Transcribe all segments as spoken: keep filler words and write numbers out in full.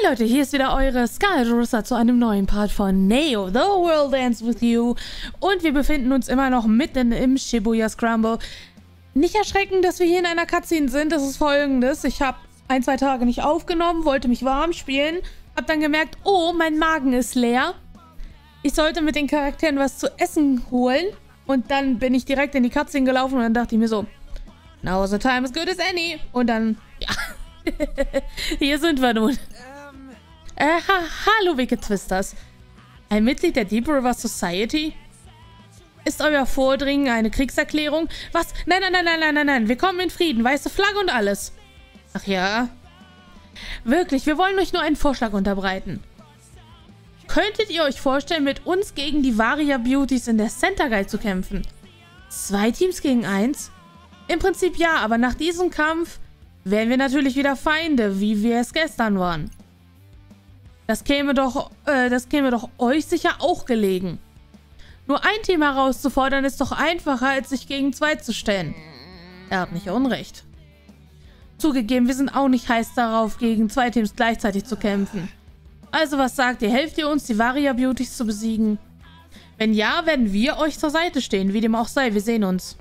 Hi Leute, hier ist wieder eure Scarlet Russa zu einem neuen Part von Neo, The World Ends With You. Und wir befinden uns immer noch mitten im Shibuya Scramble. Nicht erschrecken, dass wir hier in einer Cutscene sind. Das ist folgendes. Ich habe ein, zwei Tage nicht aufgenommen, wollte mich warm spielen. Hab dann gemerkt, oh, mein Magen ist leer. Ich sollte mit den Charakteren was zu essen holen. Und dann bin ich direkt in die Cutscene gelaufen und dann dachte ich mir so, now the time is good as any. Und dann, ja, hier sind wir nun. Äh, ha hallo Wicked Twisters. Ein Mitglied der Deep River Society? Ist euer Vordringen eine Kriegserklärung? Was? Nein, nein, nein, nein, nein, nein, nein. Wir kommen in Frieden. Weiße Flagge und alles. Ach ja. Wirklich, wir wollen euch nur einen Vorschlag unterbreiten. Könntet ihr euch vorstellen, mit uns gegen die Varia Beauties in der Center Guide zu kämpfen? Zwei Teams gegen eins? Im Prinzip ja, aber nach diesem Kampf wären wir natürlich wieder Feinde, wie wir es gestern waren. Das käme doch, äh, das käme doch euch sicher auch gelegen. Nur ein Team herauszufordern ist doch einfacher, als sich gegen zwei zu stellen. Er hat nicht Unrecht. Zugegeben, wir sind auch nicht heiß darauf, gegen zwei Teams gleichzeitig zu kämpfen. Also was sagt ihr? Helft ihr uns, die Varia Beauties zu besiegen? Wenn ja, werden wir euch zur Seite stehen, wie dem auch sei. Wir sehen uns.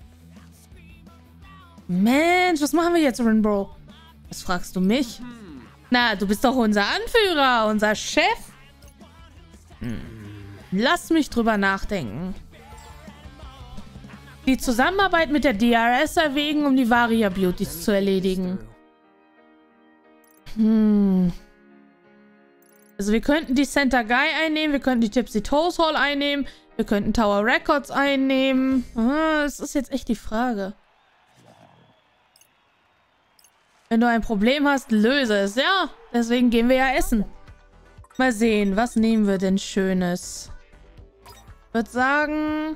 Mensch, was machen wir jetzt, Rinbro? Was fragst du mich? Na, du bist doch unser Anführer, unser Chef. Hm. Lass mich drüber nachdenken. Die Zusammenarbeit mit der D R S erwägen, um die Varia Beauties zu erledigen. Hm. Also wir könnten die Center Guy einnehmen, wir könnten die Tipsy Toes Hall einnehmen, wir könnten Tower Records einnehmen. Ah, das ist jetzt echt die Frage. Wenn du ein Problem hast, löse es. Ja, deswegen gehen wir ja essen. Mal sehen, was nehmen wir denn Schönes? Ich würde sagen...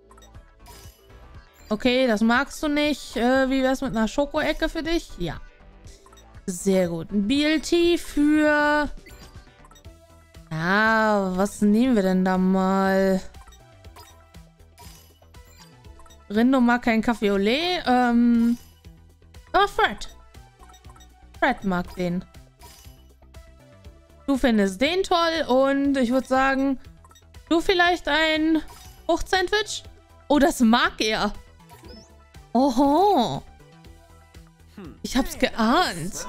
Okay, das magst du nicht. Äh, wie wär's mit einer Schokoecke für dich? Ja. Sehr gut. Ein B L T für... Ah, was nehmen wir denn da mal? Rindo mag keinen Kaffee Olé. Ähm... Oh, Fred. Fred mag den. Du findest den toll und ich würde sagen, du vielleicht ein Fruchtsandwich? Oh, das mag er. Oho. Ich hab's geahnt.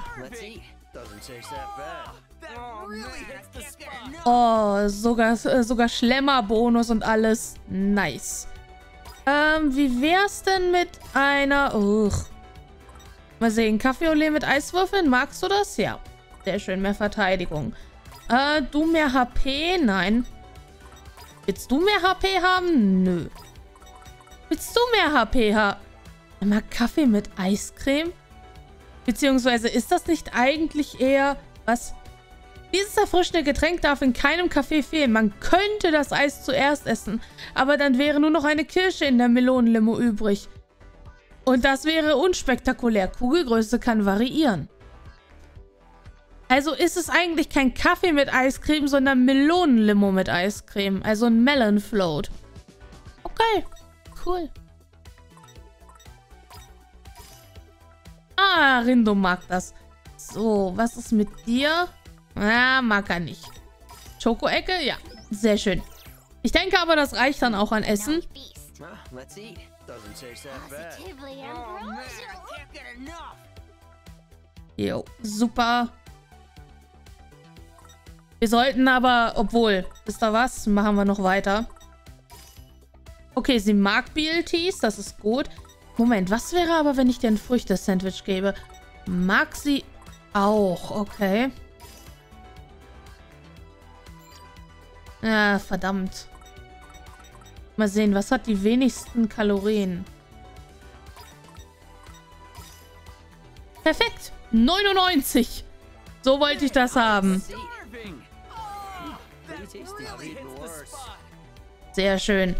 Oh, sogar, sogar Schlemmerbonus und alles. Nice. Ähm, wie wär's denn mit einer... Uch. Mal sehen, Kaffee Olé mit Eiswürfeln, magst du das? Ja. Sehr schön, mehr Verteidigung. Äh, du mehr H P? Nein. Willst du mehr H P haben? Nö. Willst du mehr H P haben? Einmal Kaffee mit Eiscreme? Beziehungsweise ist das nicht eigentlich eher... Was? Dieses erfrischende Getränk darf in keinem Kaffee fehlen. Man könnte das Eis zuerst essen, aber dann wäre nur noch eine Kirsche in der Melonenlimo übrig. Und das wäre unspektakulär. Kugelgröße kann variieren. Also ist es eigentlich kein Kaffee mit Eiscreme, sondern Melonenlimo mit Eiscreme. Also ein Melon Float. Okay, cool. Ah, Rindo mag das. So, was ist mit dir? Ah, mag er nicht. Schokoecke? Ja, sehr schön. Ich denke aber, das reicht dann auch an Essen. Jo, super. Wir sollten aber, obwohl, ist da was? Machen wir noch weiter. Okay, sie mag B L Ts, das ist gut. Moment, was wäre aber, wenn ich dir ein Früchte-Sandwich gebe? Mag sie auch, okay. Ja, verdammt. Mal sehen, was hat die wenigsten Kalorien? Perfekt. neunundneunzig. So wollte ich das haben. Sehr schön.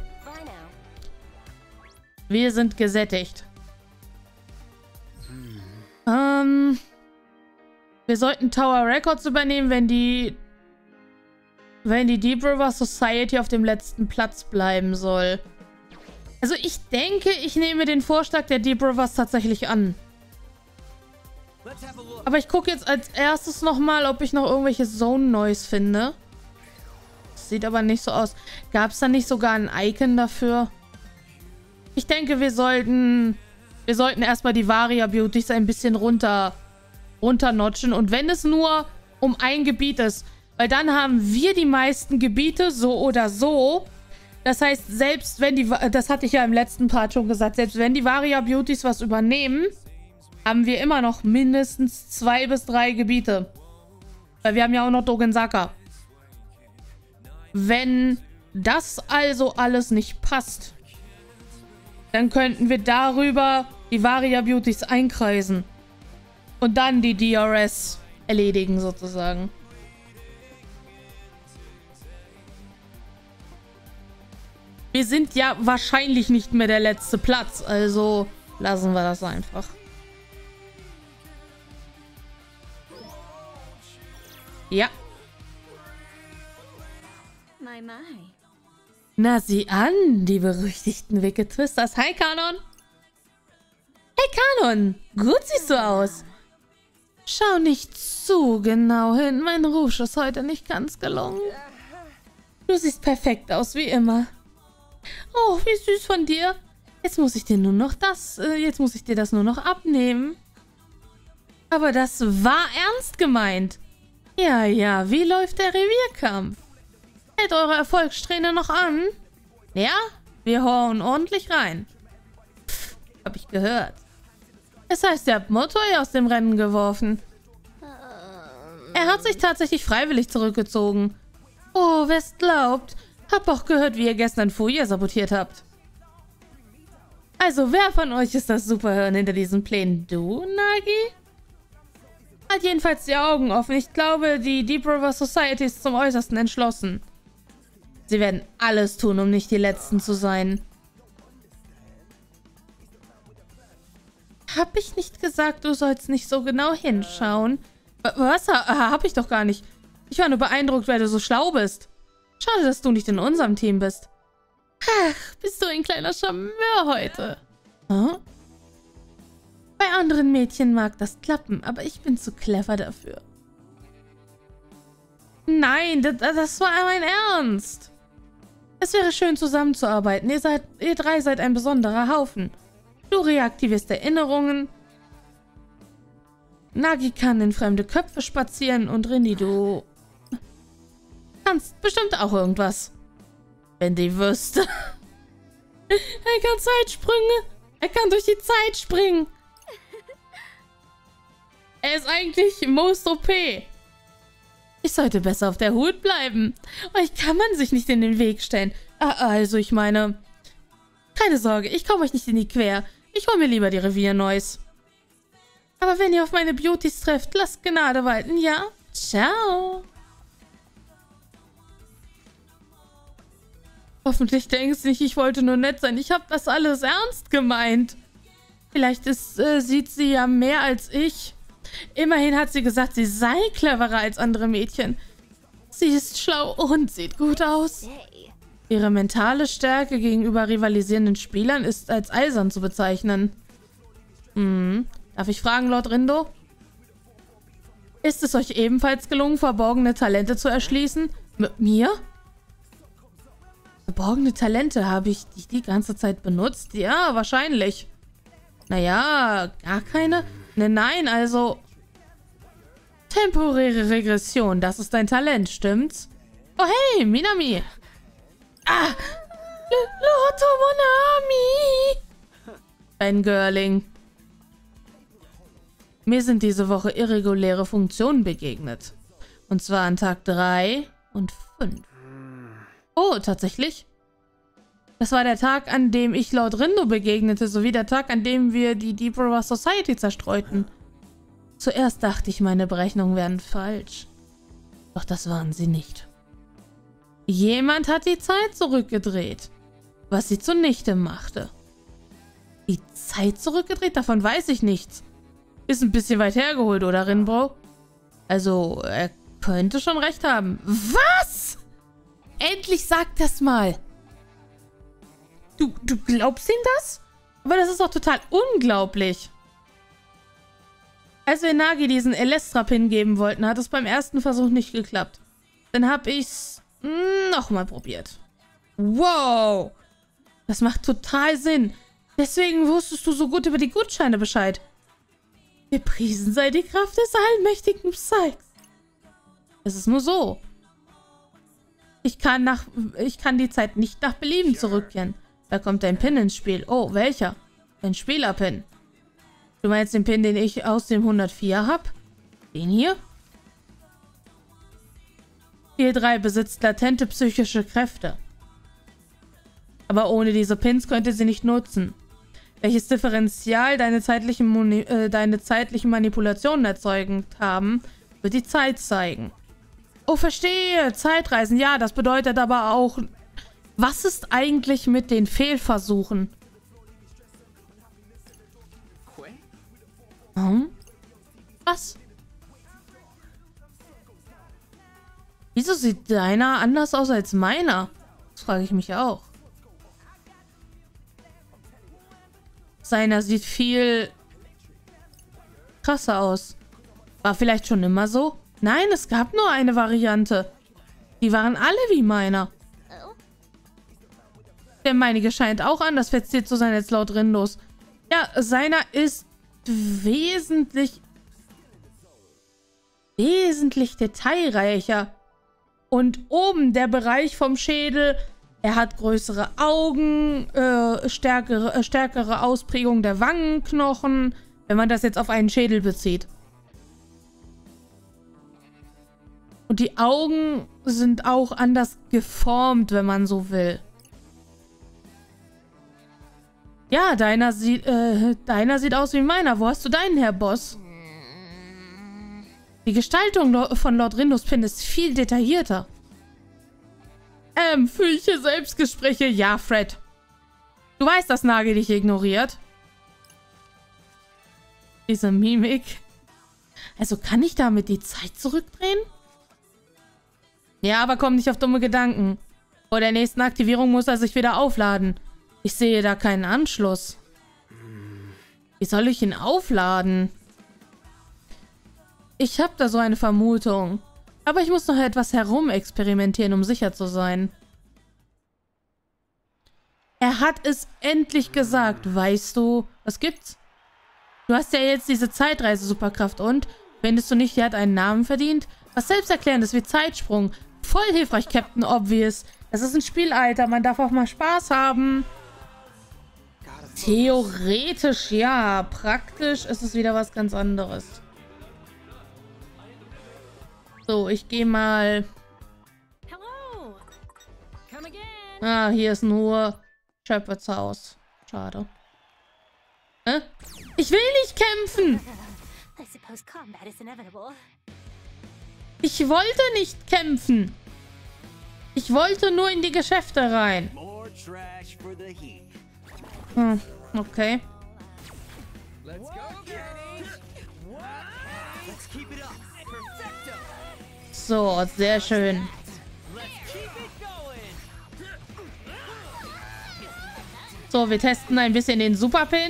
Wir sind gesättigt. Ähm, wir sollten Tower Records übernehmen, wenn die... Wenn die Deep River Society auf dem letzten Platz bleiben soll. Also ich denke, ich nehme den Vorschlag der Deep Rivers tatsächlich an. Aber ich gucke jetzt als erstes nochmal, ob ich noch irgendwelche Zone Noise finde. Sieht aber nicht so aus. Gab es da nicht sogar ein Icon dafür? Ich denke, wir sollten... Wir sollten erstmal die Varia Beauties ein bisschen runter... runternotchen. Und wenn es nur um ein Gebiet ist. Weil dann haben wir die meisten Gebiete, so oder so. Das heißt, selbst wenn die... Das hatte ich ja im letzten Part schon gesagt. Selbst wenn die Varia Beauties was übernehmen, haben wir immer noch mindestens zwei bis drei Gebiete. Weil wir haben ja auch noch Dogensaka. Wenn das also alles nicht passt, dann könnten wir darüber die Varia Beauties einkreisen. Und dann die D R S erledigen, sozusagen. Wir sind ja wahrscheinlich nicht mehr der letzte Platz, also lassen wir das einfach. Ja. My, my. Na, sieh an, die berüchtigten Wicked Twisters. Hi, Kanon. Hey, Kanon. Gut siehst du aus. Schau nicht zu genau hin. Mein Rouge ist heute nicht ganz gelungen. Du siehst perfekt aus, wie immer. Oh, wie süß von dir. Jetzt muss ich dir nur noch das... Äh, jetzt muss ich dir das nur noch abnehmen. Aber das war ernst gemeint. Ja, ja, wie läuft der Revierkampf? Hält eure Erfolgssträhne noch an? Ja, wir hauen ordentlich rein. Pff, hab ich gehört. Es heißt, ihr habt Motoy aus dem Rennen geworfen. Er hat sich tatsächlich freiwillig zurückgezogen. Oh, wer es glaubt. Hab auch gehört, wie ihr gestern Fuya sabotiert habt. Also, wer von euch ist das Superhirn hinter diesen Plänen? Du, Nagi? Halt jedenfalls die Augen offen. Ich glaube, die Deep River Society ist zum Äußersten entschlossen. Sie werden alles tun, um nicht die Letzten zu sein. Hab ich nicht gesagt, du sollst nicht so genau hinschauen? Was? Hab ich doch gar nicht. Ich war nur beeindruckt, weil du so schlau bist. Schade, dass du nicht in unserem Team bist. Ach, bist du ein kleiner Charmeur heute. Hm? Bei anderen Mädchen mag das klappen, aber ich bin zu clever dafür. Nein, das, das war mein Ernst. Es wäre schön, zusammenzuarbeiten. Ihr, seid, ihr drei seid ein besonderer Haufen. Du reaktivierst Erinnerungen. Nagi kann in fremde Köpfe spazieren und Rindy, du kannst bestimmt auch irgendwas. Wenn die wüsste. Er kann Zeitsprünge. Er kann durch die Zeit springen. Er ist eigentlich most O P. Ich sollte besser auf der Hut bleiben. Euch kann man sich nicht in den Weg stellen. Also, ich meine... Keine Sorge, ich komme euch nicht in die Quer. Ich hole mir lieber die Revier-Noise. Aber wenn ihr auf meine Beauties trefft, lasst Gnade walten, ja? Ciao. Hoffentlich denkst du nicht, ich wollte nur nett sein. Ich habe das alles ernst gemeint. Vielleicht ist, äh, sieht sie ja mehr als ich. Immerhin hat sie gesagt, sie sei cleverer als andere Mädchen. Sie ist schlau und sieht gut aus. Ihre mentale Stärke gegenüber rivalisierenden Spielern ist als eisern zu bezeichnen. Hm. Darf ich fragen, Lord Rindo? Ist es euch ebenfalls gelungen, verborgene Talente zu erschließen? Mit mir? Verborgene Talente, habe ich die die ganze Zeit benutzt? Ja, wahrscheinlich. Naja, gar keine? Ne, nein, also... Temporäre Regression, das ist dein Talent, stimmt's? Oh, hey, Minami! Ah! Lotto Monami! Ein Girling. Mir sind diese Woche irreguläre Funktionen begegnet. Und zwar an Tag drei und fünf. Oh, tatsächlich? Das war der Tag, an dem ich Lord Rindo begegnete, sowie der Tag, an dem wir die Deep River Society zerstreuten. Zuerst dachte ich, meine Berechnungen wären falsch. Doch das waren sie nicht. Jemand hat die Zeit zurückgedreht, was sie zunichte machte. Die Zeit zurückgedreht? Davon weiß ich nichts. Ist ein bisschen weit hergeholt, oder, Rinbro? Also, er könnte schon recht haben. Was? Endlich sag das mal. Du, du glaubst ihm das? Aber das ist doch total unglaublich. Als wir Nagi diesen Elestra-Pin geben wollten, hat es beim ersten Versuch nicht geklappt. Dann habe ich's nochmal probiert. Wow! Das macht total Sinn. Deswegen wusstest du so gut über die Gutscheine Bescheid. Gepriesen sei die Kraft des allmächtigen Psyx. Es ist nur so. Ich kann, nach, ich kann die Zeit nicht nach Belieben zurückkehren. Da kommt ein Pin ins Spiel. Oh, welcher? Ein Spielerpin. Du meinst den Pin, den ich aus dem hundertvier habe? Den hier? Tier drei besitzt latente psychische Kräfte. Aber ohne diese Pins könnt ihr sie nicht nutzen. Welches Differential deine zeitlichen, Moni äh, deine zeitlichen Manipulationen erzeugt haben, wird die Zeit zeigen. Oh, verstehe. Zeitreisen. Ja, das bedeutet aber auch... Was ist eigentlich mit den Fehlversuchen? Hm? Was? Wieso sieht deiner anders aus als meiner? Das frage ich mich auch. Seiner sieht viel krasser aus. War vielleicht schon immer so? Nein, es gab nur eine Variante. Die waren alle wie meiner. Der meinige scheint auch anders verziert zu sein als laut Rindos. Ja, seiner ist wesentlich wesentlich detailreicher. Und oben der Bereich vom Schädel, er hat größere Augen, äh, stärkere, äh, stärkere Ausprägung der Wangenknochen, wenn man das jetzt auf einen Schädel bezieht. Und die Augen sind auch anders geformt, wenn man so will. Ja, deiner sieht, äh, deiner sieht aus wie meiner. Wo hast du deinen, Herr Boss? Die Gestaltung von Lord Rindos Pin ist viel detaillierter. Ähm, fühle ich hier Selbstgespräche? Ja, Fred. Du weißt, dass Nagi dich ignoriert. Diese Mimik. Also kann ich damit die Zeit zurückdrehen? Ja, aber komm nicht auf dumme Gedanken. Vor der nächsten Aktivierung muss er sich wieder aufladen. Ich sehe da keinen Anschluss. Wie soll ich ihn aufladen? Ich habe da so eine Vermutung. Aber ich muss noch etwas herumexperimentieren, um sicher zu sein. Er hat es endlich gesagt, weißt du? Was gibt's? Du hast ja jetzt diese Zeitreise-Superkraft und? Findest du nicht, die hat einen Namen verdient? Was Selbsterklärendes wie Zeitsprung. Voll hilfreich, Captain Obvious. Das ist ein Spiel, Alter. Man darf auch mal Spaß haben. Theoretisch ja. Praktisch ist es wieder was ganz anderes. So, ich gehe mal... Ah, hier ist nur Shepherds Haus. Schade. Hä? Ich will nicht kämpfen! Ich wollte nicht kämpfen! Ich wollte nur in die Geschäfte rein. Hm, okay. So, sehr schön. So, wir testen ein bisschen den Superpin.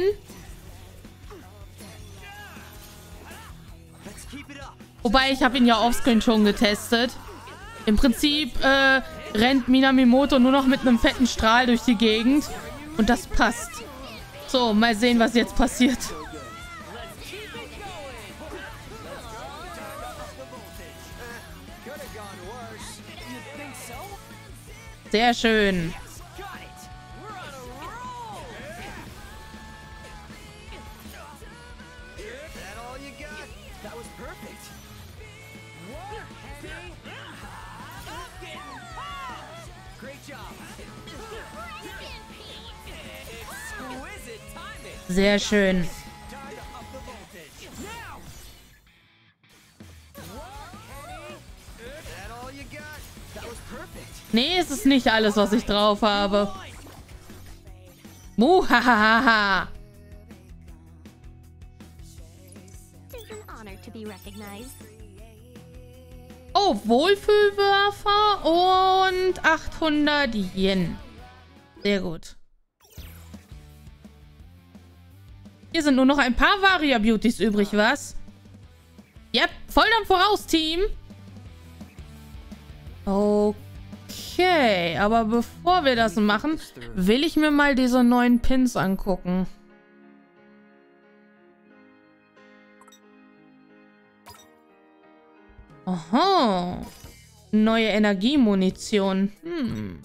Wobei, ich habe ihn ja offscreen schon getestet. Im Prinzip äh, rennt Minamimoto nur noch mit einem fetten Strahl durch die Gegend. Und das passt. So, mal sehen, was jetzt passiert. Sehr schön. Sehr schön. Nee, es ist nicht alles, was ich drauf habe. Muhahaha. Oh, Wohlfühlwerfer und achthundert Yen. Sehr gut. Hier sind nur noch ein paar Varia-Beauties übrig, was? Yep, Volldampf voraus, Team. Okay, aber bevor wir das machen, will ich mir mal diese neuen Pins angucken. Aha. Neue Energiemunition. Hm.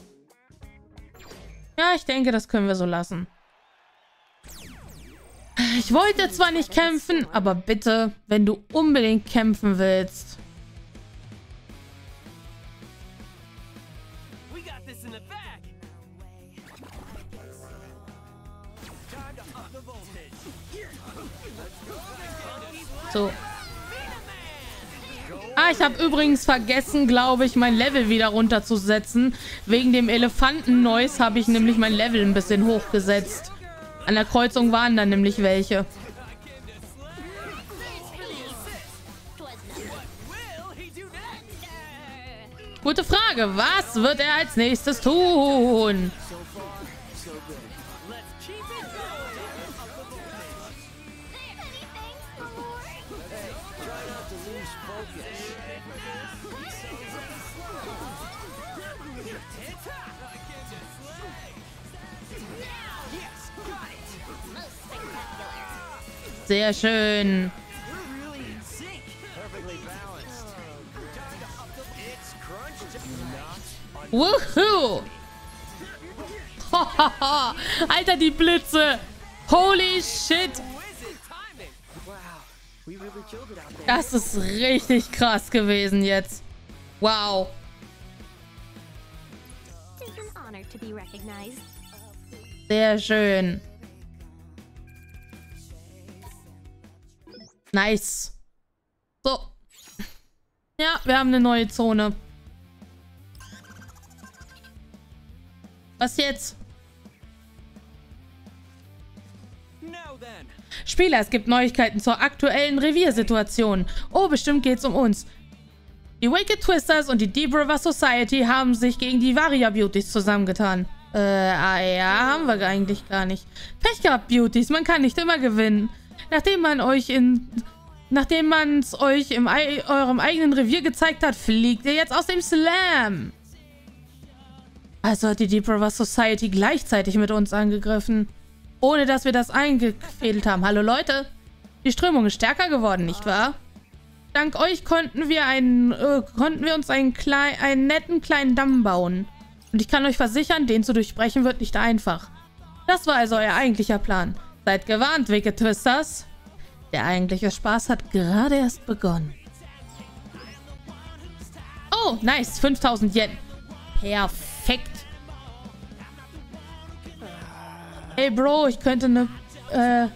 Ja, ich denke, das können wir so lassen. Ich wollte zwar nicht kämpfen, aber bitte, wenn du unbedingt kämpfen willst. So. Ah, ich habe übrigens vergessen, glaube ich, mein Level wieder runterzusetzen. Wegen dem Elefanten-Noise habe ich nämlich mein Level ein bisschen hochgesetzt. An der Kreuzung waren dann nämlich welche. Gute Frage. Was wird er als nächstes tun? Sehr schön. Wuhu! Alter, die Blitze! Holy shit! Das ist richtig krass gewesen jetzt. Wow. Sehr schön. Nice. So. Ja, wir haben eine neue Zone. Was jetzt? Spieler, es gibt Neuigkeiten zur aktuellen Reviersituation. Oh, bestimmt geht's um uns. Die Wicked Twisters und die Deep River Society haben sich gegen die Varia Beauties zusammengetan. Äh, ah, ja, haben wir eigentlich gar nicht. Pech gehabt, Beauties, man kann nicht immer gewinnen. Nachdem man euch in... Nachdem man es euch in eurem eigenen Revier gezeigt hat, fliegt ihr jetzt aus dem Slam. Also hat die Deep River Society gleichzeitig mit uns angegriffen. Ohne dass wir das eingefädelt haben. Hallo Leute. Die Strömung ist stärker geworden, nicht wahr? Dank euch konnten wir einen, äh, konnten wir uns einen, klein, einen netten kleinen Damm bauen. Und ich kann euch versichern, den zu durchbrechen wird nicht einfach. Das war also euer eigentlicher Plan. Seid gewarnt, Wicked Twisters. Der eigentliche Spaß hat gerade erst begonnen. Oh, nice. fünftausend Yen. Perfekt. Hey, Bro, ich könnte eine... Äh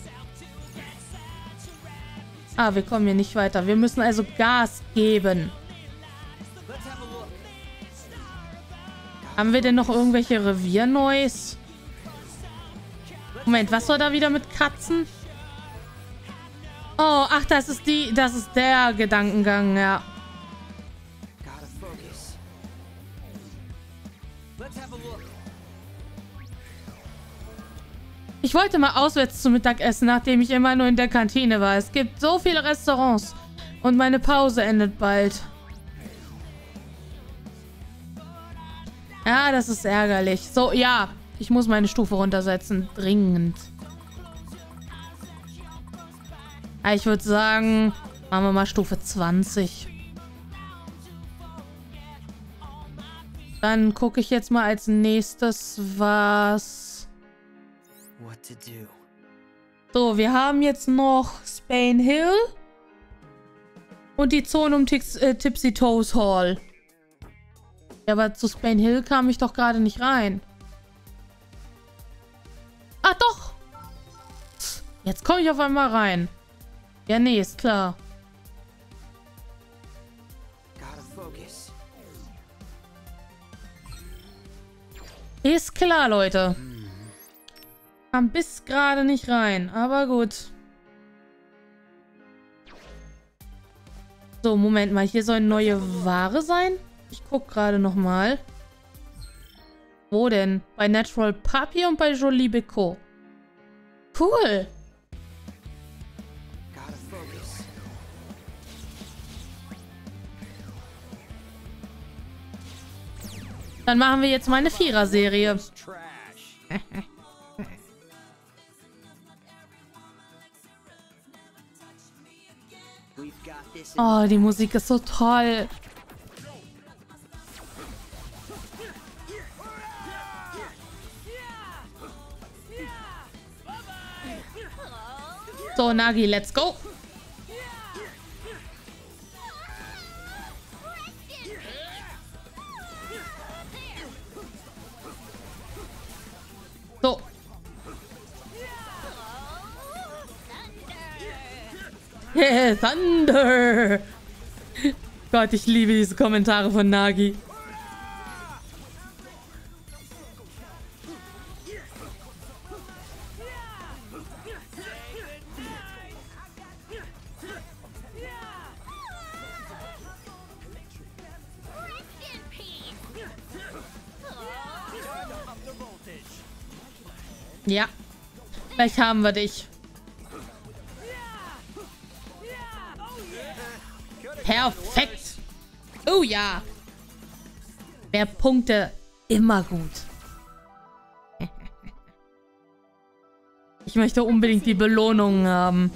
ah, wir kommen hier nicht weiter. Wir müssen also Gas geben. Haben wir denn noch irgendwelche Revier-Noise? Moment, was war da wieder mit Katzen? Oh, ach, das ist die... Das ist der Gedankengang, ja. Ich wollte mal auswärts zum Mittagessen, nachdem ich immer nur in der Kantine war. Es gibt so viele Restaurants. Und meine Pause endet bald. Ja, das ist ärgerlich. So, ja. Ich muss meine Stufe runtersetzen. Dringend. Ich würde sagen, machen wir mal Stufe zwanzig. Dann gucke ich jetzt mal als nächstes, was... So, wir haben jetzt noch Spain Hill und die Zone um Tix, äh, Tipsy Toes Hall. Ja, aber zu Spain Hill kam ich doch gerade nicht rein. Ach doch! Jetzt komme ich auf einmal rein. Ja, nee, ist klar. Ist klar, Leute. Kam bis gerade nicht rein, aber gut. So, Moment mal. Hier soll neue Ware sein. Ich gucke gerade nochmal. Wo denn? Bei Natural Puppy und bei Jolie Beco. Cool. Dann machen wir jetzt mal eine Vierer-Serie. Oh, die Musik ist so toll. So, Nagi, let's go. So. Yeah, Thunder. Gott, ich liebe diese Kommentare von Nagi. Ja, gleich haben wir dich. Perfekt. Oh ja. Mehr Punkte, immer gut. Ich möchte unbedingt die Belohnung haben.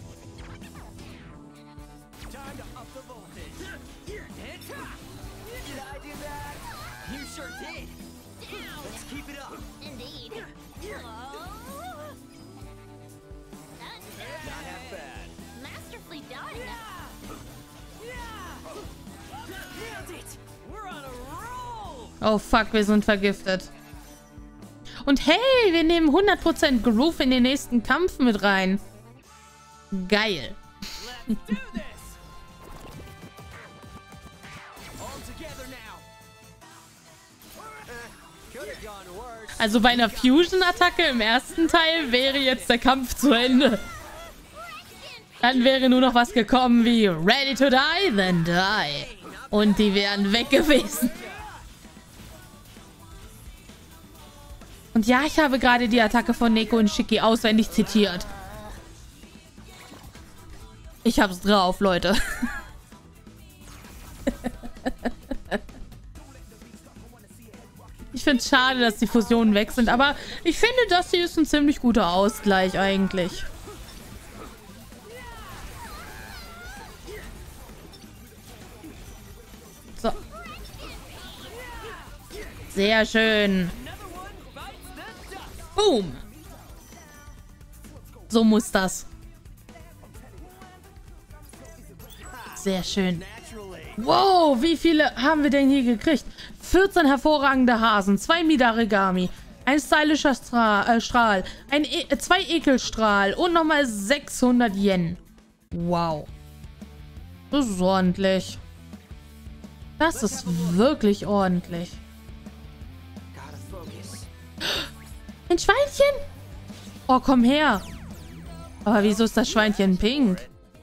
Oh fuck, wir sind vergiftet. Und hey, wir nehmen hundert Prozent Groove in den nächsten Kampf mit rein. Geil. Also bei einer Fusion-Attacke im ersten Teil wäre jetzt der Kampf zu Ende. Dann wäre nur noch was gekommen wie Ready to die, then die. Und die wären weg gewesen. Und ja, ich habe gerade die Attacke von Neko und Shiki auswendig zitiert. Ich hab's drauf, Leute. Ich finde es schade, dass die Fusionen weg sind, aber ich finde, das hier ist ein ziemlich guter Ausgleich eigentlich. So. Sehr schön. Boom. So muss das. Sehr schön. Wow, wie viele haben wir denn hier gekriegt? vierzehn hervorragende Hasen, zwei Midarigami, ein stylischer Stra äh, Strahl, ein e zwei Ekelstrahl und nochmal sechshundert Yen. Wow. Das ist ordentlich. Das ist wirklich ordentlich. Ein Schweinchen? Oh, komm her. Aber wieso ist das Schweinchen pink?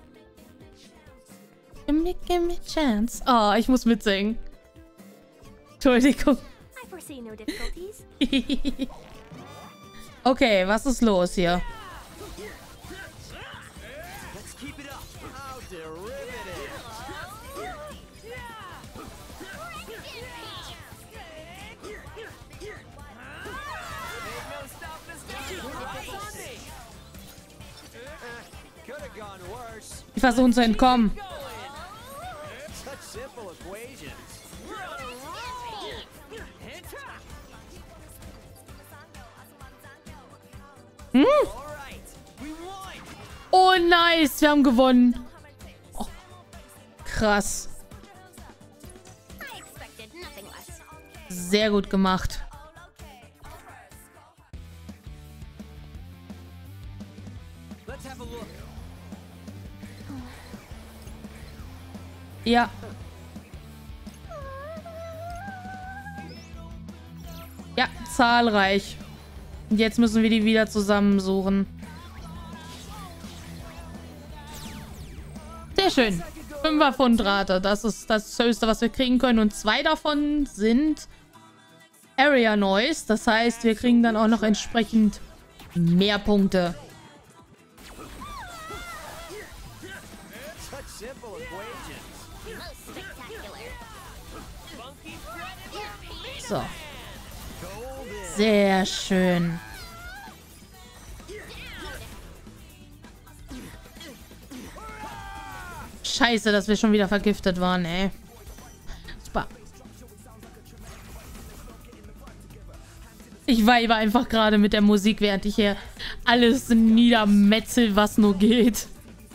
Gimme, gimme chance. Oh, ich muss mitsingen. Entschuldigung. Okay, was ist los hier? Die versuchen zu entkommen. Hm? Oh, nice. Wir haben gewonnen. Oh, krass. Sehr gut gemacht. Ja. Ja, zahlreich. Und jetzt müssen wir die wieder zusammensuchen. Sehr schön. Fünfer Fundrate. Das ist das Höchste, was wir kriegen können. Und zwei davon sind Area Noise. Das heißt, wir kriegen dann auch noch entsprechend mehr Punkte. So. Sehr schön. Scheiße, dass wir schon wieder vergiftet waren, ey. Super. Ich weibe einfach gerade mit der Musik, während ich hier alles niedermetzel, was nur geht.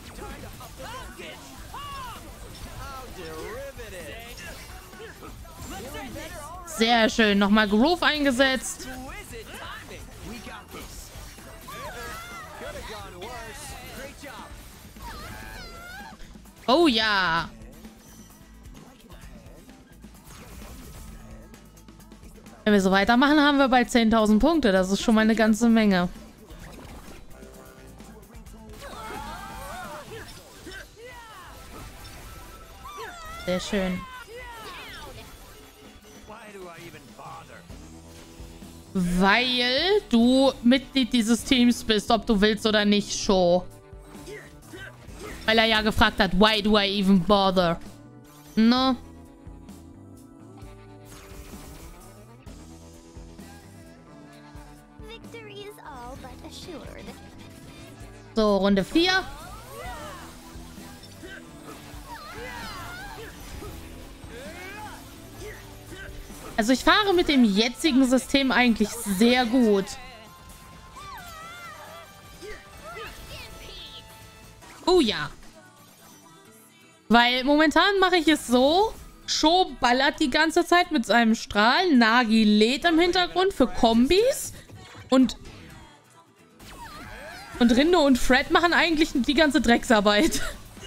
Sehr schön. Nochmal Groove eingesetzt. Oh ja. Wenn wir so weitermachen, haben wir bald zehntausend Punkte. Das ist schon mal eine ganze Menge. Sehr schön. Weil du Mitglied dieses Teams bist, ob du willst oder nicht, Show. Weil er ja gefragt hat, why do I even bother? No. So, Runde vier. Also ich fahre mit dem jetzigen System eigentlich sehr gut. Oh ja. Weil momentan mache ich es so, Sho ballert die ganze Zeit mit seinem Strahl, Nagi lädt im Hintergrund für Kombis und und Rindo und Fred machen eigentlich die ganze Drecksarbeit.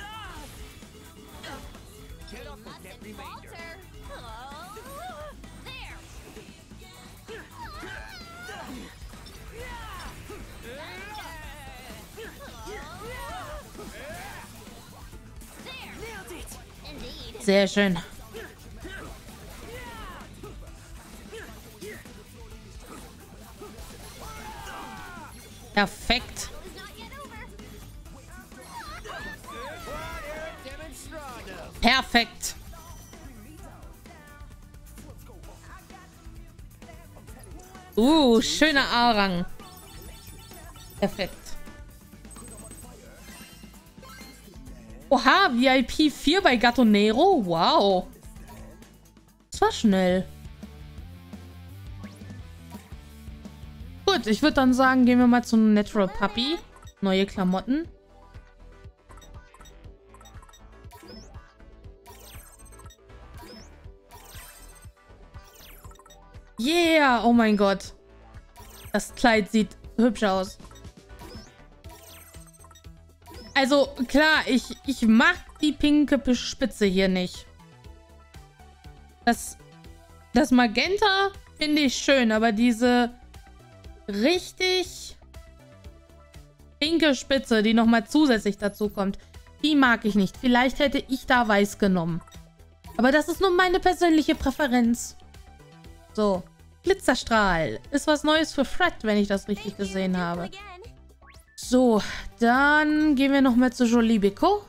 Sehr schön. Perfekt. Perfekt. Uh, schöner A-Rang. Perfekt. Oha, V I P vier bei Gatonero. Wow. Das war schnell. Gut, ich würde dann sagen, gehen wir mal zu Natural Puppy. Neue Klamotten. Yeah, oh mein Gott. Das Kleid sieht hübsch aus. Also, klar, ich, ich mag die pinke Spitze hier nicht. Das, das Magenta finde ich schön, aber diese richtig pinke Spitze, die nochmal zusätzlich dazu kommt, die mag ich nicht. Vielleicht hätte ich da weiß genommen. Aber das ist nur meine persönliche Präferenz. So, Glitzerstrahl. Ist was Neues für Fred, wenn ich das richtig gesehen habe. So, dann gehen wir nochmal zu Jolibeco.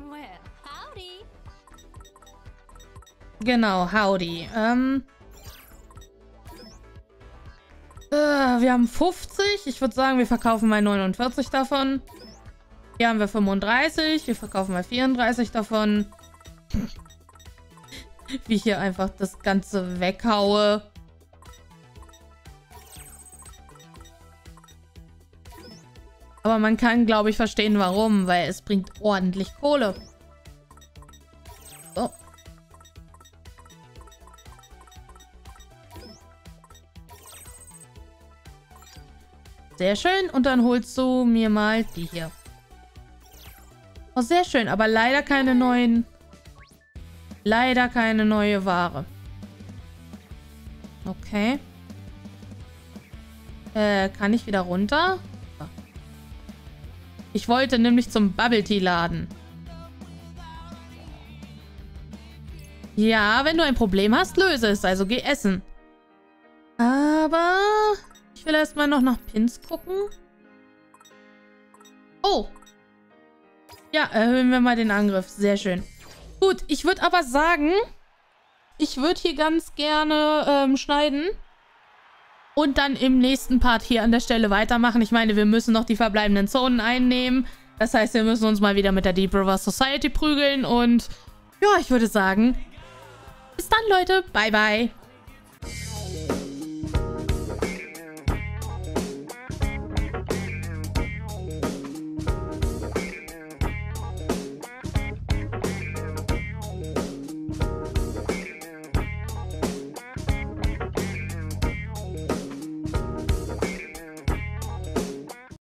Genau, howdy. Ähm, äh, wir haben fünfzig. Ich würde sagen, wir verkaufen mal neunundvierzig davon. Hier haben wir fünfunddreißig. Wir verkaufen mal vierunddreißig davon. Wie ich hier einfach das Ganze weghaue. Aber man kann, glaube ich, verstehen, warum. Weil es bringt ordentlich Kohle. So. Sehr schön. Und dann holst du mir mal die hier. Oh, sehr schön. Aber leider keine neuen... Leider keine neue Ware. Okay. Äh, kann ich wieder runter? Ich wollte nämlich zum Bubble Tea Laden. Ja, wenn du ein Problem hast, löse es. Also geh essen. Aber ich will erstmal noch nach Pins gucken. Oh. Ja, erhöhen wir mal den Angriff. Sehr schön. Gut, ich würde aber sagen, ich würde hier ganz gerne ähm, schneiden. und dann im nächsten Part hier an der Stelle weitermachen. Ich meine, wir müssen noch die verbleibenden Zonen einnehmen. Das heißt, wir müssen uns mal wieder mit der Deep River Society prügeln und ja, ich würde sagen, bis dann, Leute. Bye, bye.